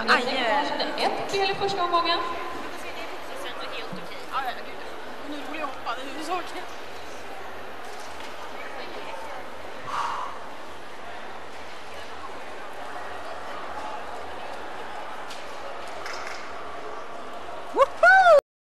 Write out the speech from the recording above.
Ett fel i första omgången. Nu vill jag hoppa, det är så okej.